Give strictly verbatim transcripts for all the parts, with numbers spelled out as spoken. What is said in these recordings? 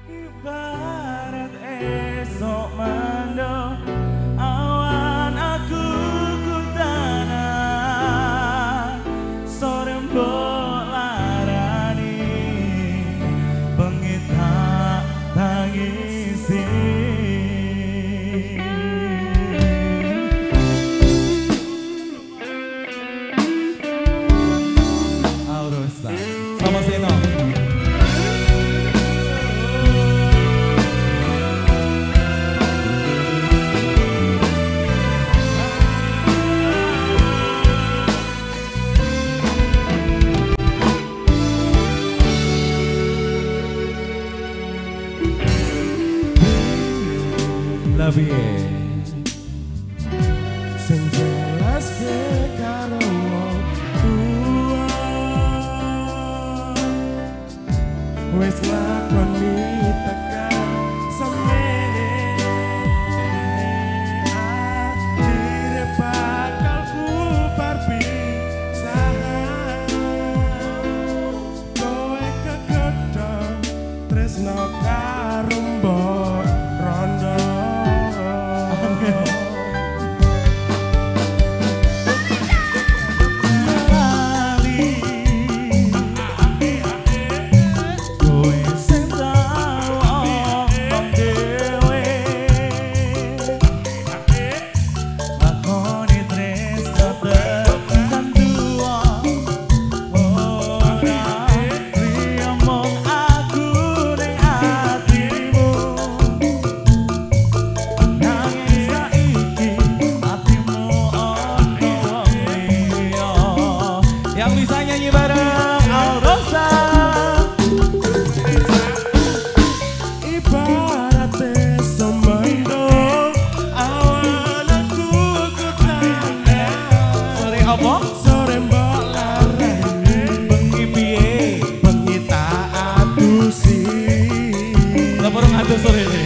Ibarat esok mendung awan aku kutana sore mbok larani bengi tak tangisi Aurosa sama Seno. Lebih sing jelas ke karo wong tua wis lakoni tekan semene akhire bakal bubar pisahan kowe kekedhong tresno karo mbok rondo yang bisa nyanyi bareng Aurosa. Ibarat esok mendung awan aku kutana sore apa? Sore mbok larani bengi piye? Bengi tak adusi lah burung adus sore ini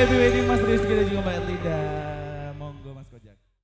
happy wedding Mas Rizky dan juga Mbak Erlinda. Monggo Mas Kojak.